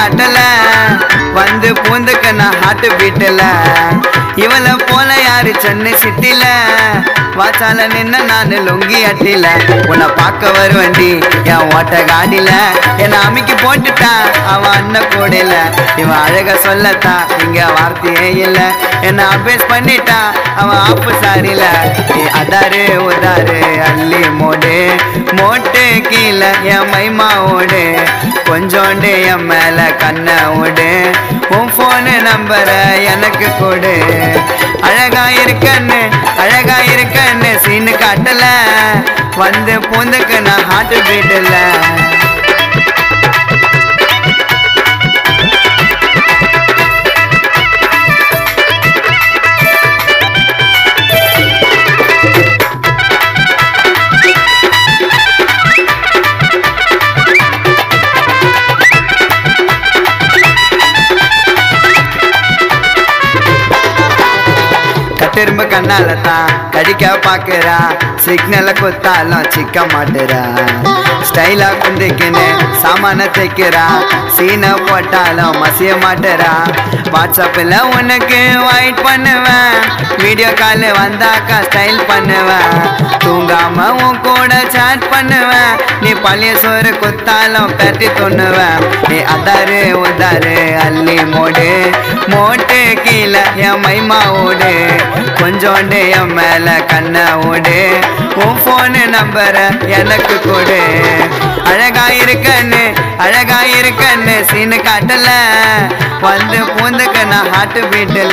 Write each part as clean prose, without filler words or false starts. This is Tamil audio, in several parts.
காட்டல வந்து பூந்துக்க நான் ஹார்ட் பீட்டல இவளை போல யாரு சென்னை சிட்டில வாச்சால நின்ன நான் லுங்கி அட்டில உன்னை பார்க்க வருவண்டி என் ஓட்ட காடில என்னை அமைக்கி போட்டுட்டா அவன் அண்ணன் கூடையில இவன் அழக சொல்லத்தா இங்க வார்த்தையே இல்ல என்ன அபேஸ் பண்ணிட்டா அவன் ஆப்பு சாரில அதாரு உதாரு அள்ளி மோடு மோட்டு கீழே என் மைமா ஓடு கொஞ்சோண்டு என் மேல கண்ண ஓடு உன் போனு நம்பர எனக்கு கொடு அழகா இருக்கன்னு சீனு காட்டல வந்து பூந்துக்கு நான் ஹார்ட் பீட்டல திரும்ப கண்ணால தான் கடிக்க பாக்குறா சிக்னல குத்தாலும் சிக்க மாட்டுறா ஸ்டைலா குந்திக்கின்னு சாமான தைக்கிறா சீனை போட்டாலும் மசிய மாட்டுறா வாட்ஸ்அப்பில் உனக்கு வெயிட் பண்ணுவேன் வீடியோ கால் வந்தாக்கா ஸ்டைல் பண்ணுவேன் தூங்காம உன் கூட சாட் பண்ணுவேன் நீ பழைய சோறு குத்தாலும் கட்டி துண்ணுவேன் நீ அதாரு உதாரு அள்ளி மோடு மோட்டு கீழே என் மைமா ஓடு கொஞ்சோண்டு என் மேல கண்ண ஓடு உன் போனு நம்பர எனக்கு கொடு அழகா இருக்கன்னு சீனு காட்டல வந்து பூந்துக்கு நான் ஹார்ட் பீட்டல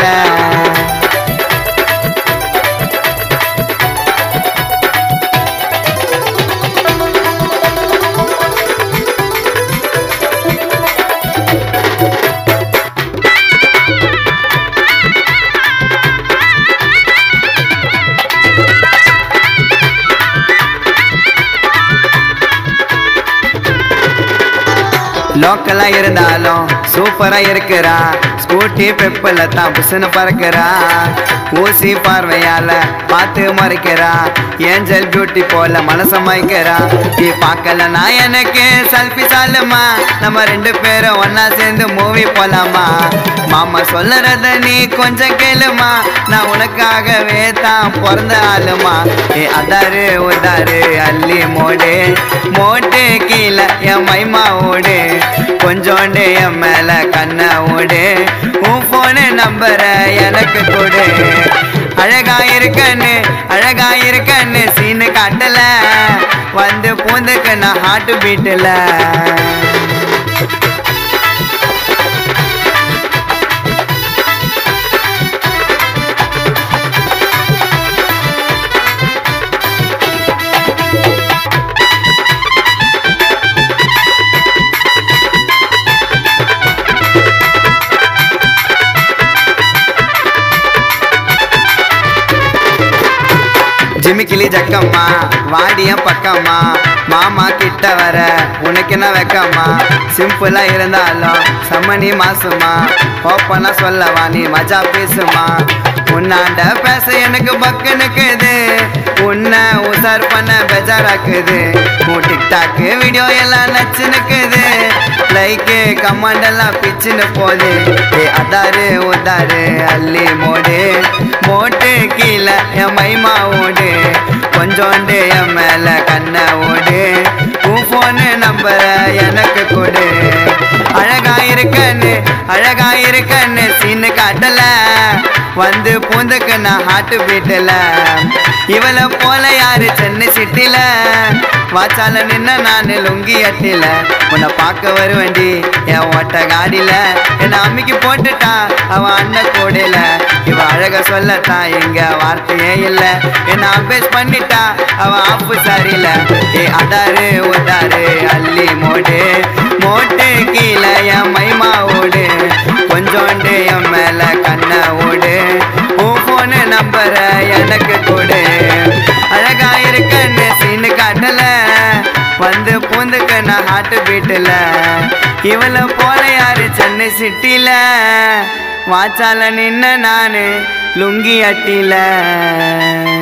லோக்கலா இருந்தாலும் சூப்பரா இருக்கிறா ஸ்கூட்டி பெப்பல தான் புசுன்னு பறக்கிறா ஊசி பார்வையால பார்த்து மறைக்கிறா ஏஞ்சல் பியூட்டி போல மனச மயக்கிறா நீ பார்க்கலனா எனக்கு செல்ஃபி சாலுமா நம்ம ரெண்டு பேரும் ஒன்னா சேர்ந்து மூவி போலாமா மாமா சொல்லறத நீ கொஞ்சம் கேளுமா நான் உனக்காகவே தான் பிறந்த ஆளுமா அதாரு உதாரு அள்ளி மோடு மோட்டு கீழே என் மைமா ஓடு கொஞ்சோண்டு என் மேல கண்ண ஓடு உன் போனு நம்பர எனக்கு கொடு அழகா இருக்கன்னு சீனு காட்டல வந்து பூந்துக்கு நான் ஹார்ட் பீட்டல ஜிமிக்கிளி ஜக்கம்மா வாடிய பக்கம்மா மாமா கிட்ட வர உனக்கு என்ன வெக்கம்மா சிம்பிளா இருந்தாலும் சம்மனி மாசுமா ஓப்பனா சொல்லவா நீ மஜா பேசுமா உன்னாண்ட பேச எனக்கு பக்குனுக்குது உன்னை உசார் பண்ண பெஜாராக்குது உன் டிக்டாக் வீடியோ எல்லாம் நச்சுனுக்குது லைக்கு கமாண்ட் எல்லாம் பிச்சுன்னு போது அதாரு உதாரு அள்ளி மோடு மோட்டு கீழே என் மைமா ஓடு கொஞ்சோண்டு என் மேல கண்ண ஓடு உன் போனு நம்பர எனக்கு கொடு அழகா இருக்கன்னு சீனு காட்டல வந்து பூந்துக்கு நான் ஹார்ட் பீட்டல இவளை போல யாரு சென்னை சிட்டில வாச்சால நின்ன நான் லுங்கி அட்டில உன்னை பார்க்க வருவண்டி என் ஓட்ட காடில என்னை அம்மிக்கு போட்டுட்டா அவன் அண்ணன் கூடையில இவ அழக சொல்லத்தான் எங்க வார்த்தையே இல்ல என்னை அபேஸ் பண்ணிட்டா அவன் ஆப்பு சாரியில அதாரு உதாரு அள்ளி மோடு மோட்டு கீழே என் மைமா ஓடு கொஞ்சோண்டு என் மேல கண்ண ஓடு உன் போனு நம்பர எனக்கு கொடு அழகா இருக்கன்னு சீனு காட்டல வந்து பூந்துக்கு நான் ஹார்ட் பீட்டல இவளை போல யாரு சென்னை சிட்டில வாச்சால நின்ன நானு லுங்கி அட்டில